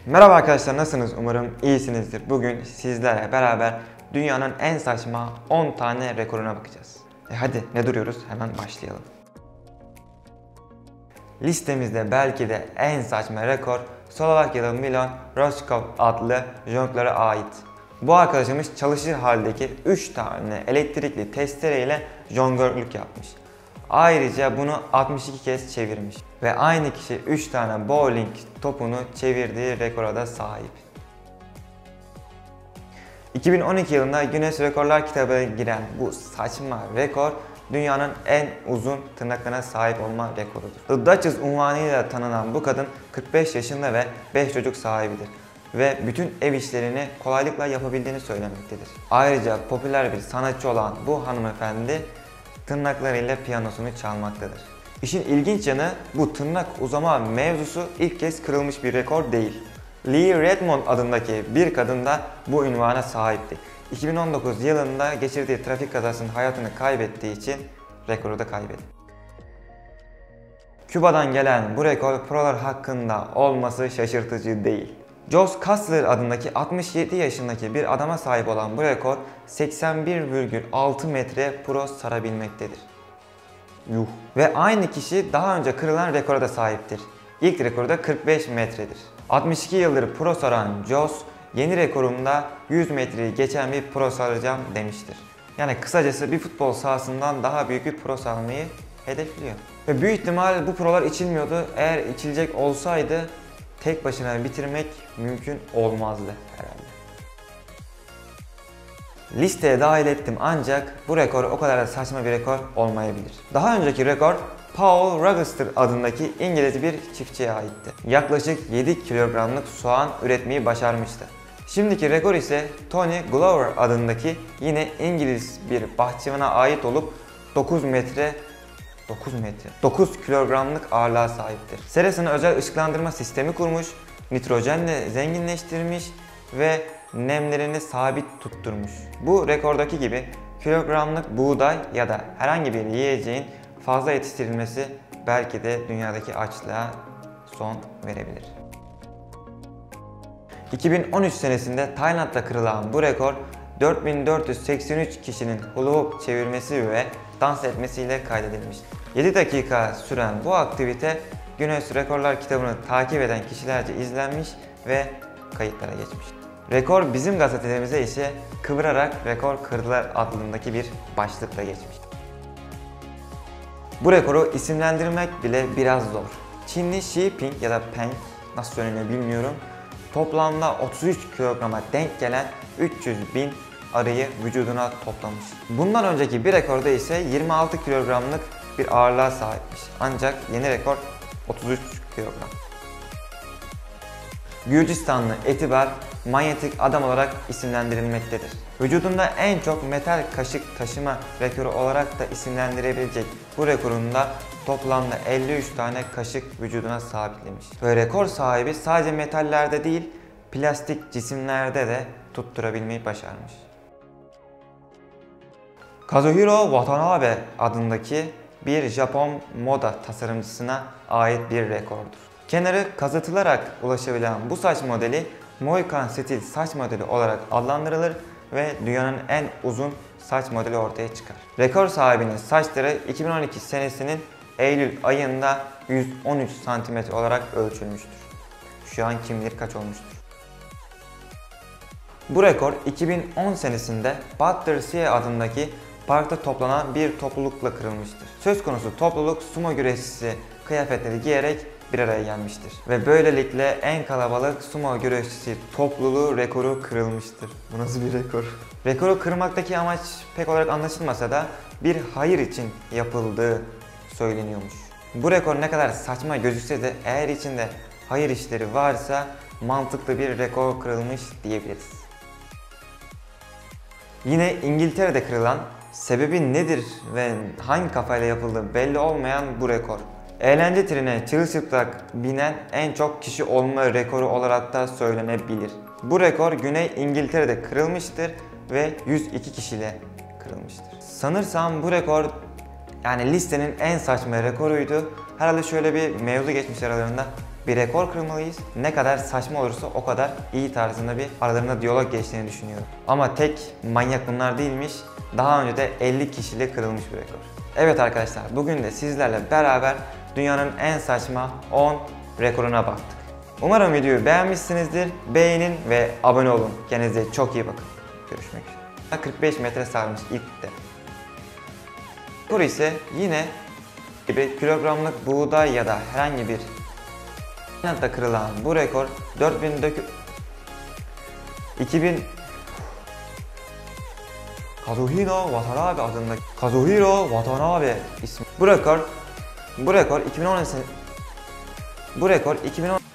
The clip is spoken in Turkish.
Merhaba arkadaşlar, nasılsınız? Umarım iyisinizdir. Bugün sizlerle beraber dünyanın en saçma 10 tane rekoruna bakacağız. Hadi ne duruyoruz? Hemen başlayalım. Listemizde belki de en saçma rekor Slovakyalı Milan Roškov adlı jonglöre ait. Bu arkadaşımız çalışır haldeki 3 tane elektrikli testereyle jonglörlük yapmış. Ayrıca bunu 62 kez çevirmiş ve aynı kişi 3 tane bowling topunu çevirdiği rekora da sahip. 2012 yılında Guinness Rekorlar kitabına giren bu saçma rekor dünyanın en uzun tırnaklarına sahip olma rekorudur. The Duchess unvanıyla tanınan bu kadın 45 yaşında ve 5 çocuk sahibidir ve bütün ev işlerini kolaylıkla yapabildiğini söylemektedir. Ayrıca popüler bir sanatçı olan bu hanımefendi tırnaklarıyla piyanosunu çalmaktadır. İşin ilginç yanı, bu tırnak uzama mevzusu ilk kez kırılmış bir rekor değil. Lee Redmond adındaki bir kadın da bu ünvana sahipti. 2019 yılında geçirdiği trafik kazasında hayatını kaybettiği için rekoru da kaybetti. Küba'dan gelen bu rekor prolar hakkında olması şaşırtıcı değil. Jos Kastler adındaki 67 yaşındaki bir adama sahip olan bu rekor 81,6 metre pro sarabilmektedir. Yuh. Ve aynı kişi daha önce kırılan rekora da sahiptir. İlk rekoru da 45 metredir. 62 yıldır pro saran Jos, yeni rekorumda 100 metreyi geçen bir pro saracağım demiştir. Yani kısacası bir futbol sahasından daha büyük bir pro sarmayı hedefliyor. Ve büyük ihtimal bu prolar içilmiyordu. Eğer içilecek olsaydı tek başına bitirmek mümkün olmazdı herhalde. Listeye dahil ettim ancak bu rekor o kadar da saçma bir rekor olmayabilir. Daha önceki rekor Paul Rochester adındaki İngiliz bir çiftçiye aitti. Yaklaşık 7 kilogramlık soğan üretmeyi başarmıştı. Şimdiki rekor ise Tony Glover adındaki yine İngiliz bir bahçıvana ait olup 9 kilogramlık ağırlığa sahiptir. Serasını özel ışıklandırma sistemi kurmuş, nitrojenle zenginleştirmiş ve nemlerini sabit tutturmuş. Bu rekordaki gibi kilogramlık buğday ya da herhangi bir yiyeceğin fazla yetiştirilmesi belki de dünyadaki açlığa son verebilir. 2013 senesinde Tayland'da kırılan bu rekor 4483 kişinin hula hoop çevirmesi ve dans etmesiyle kaydedilmiş. 7 dakika süren bu aktivite Guinness Rekorlar kitabını takip eden kişilerce izlenmiş ve kayıtlara geçmiş. Rekor bizim gazetelerimize ise kıvırarak rekor kırdılar adındaki bir başlıkla geçmiş. Bu rekoru isimlendirmek bile biraz zor. Çinli Xi Jinping ya da Peng, nasıl söyleniyor bilmiyorum, toplamda 33 kilograma denk gelen 300.000 arıyı vücuduna toplamış. Bundan önceki bir rekorda ise 26 kilogramlık bir ağırlığa sahipmiş. Ancak yeni rekor 33 kilogram. Gürcistanlı Etibar manyetik adam olarak isimlendirilmektedir. Vücudunda en çok metal kaşık taşıma rekoru olarak da isimlendirebilecek bu rekorunda toplamda 53 tane kaşık vücuduna sabitlemiş. Ve rekor sahibi sadece metallerde değil, plastik cisimlerde de tutturabilmeyi başarmış. Kazuhiro Watanabe adındaki bir Japon moda tasarımcısına ait bir rekordur. Kenarı kazıtılarak ulaşabilen bu saç modeli Mohican stil saç modeli olarak adlandırılır ve dünyanın en uzun saç modeli ortaya çıkar. Rekor sahibinin saçları 2012 senesinin Eylül ayında 113 cm olarak ölçülmüştür. Şu an kim bilir kaç olmuştur. Bu rekor 2010 senesinde Battersea adındaki parkta toplanan bir toplulukla kırılmıştır. Söz konusu topluluk sumo güreşçisi kıyafetleri giyerek bir araya gelmiştir. Ve böylelikle en kalabalık sumo güreşçisi topluluğu rekoru kırılmıştır. Bu nasıl bir rekor? Rekoru kırmaktaki amaç pek olarak anlaşılmasa da bir hayır için yapıldığı söyleniyormuş. Bu rekor ne kadar saçma gözükse de eğer içinde hayır işleri varsa mantıklı bir rekor kırılmış diyebiliriz. Yine İngiltere'de kırılan, sebebi nedir ve hangi kafayla yapıldığı belli olmayan bu rekor. Eğlence trenine çırılçıplak binen en çok kişi olma rekoru olarak da söylenebilir. Bu rekor Güney İngiltere'de kırılmıştır ve 102 kişiyle kırılmıştır. Sanırsam bu rekor listenin en saçma rekoruydu. Herhalde şöyle bir mevzu geçmiş aralarında. bir rekor kırmalıyız. Ne kadar saçma olursa o kadar iyi tarzında bir aralarında diyalog geçtiğini düşünüyorum. Ama tek manyak bunlar değilmiş. Daha önce de 50 kişiyle kırılmış bir rekor. Evet arkadaşlar, bugün de sizlerle beraber dünyanın en saçma 10 rekoruna baktık. Umarım videoyu beğenmişsinizdir. Beğenin ve abone olun. Kendinize çok iyi bakın. Görüşmek üzere. 45 metre sarmış ilk de. Rekor ise yine gibi kilogramlık buğday ya da herhangi bir kaynakta kırılan bu rekor 2000 Kazuhiro Watanabe adındaki Kazuhiro Watanabe ismi. Bu rekor 2010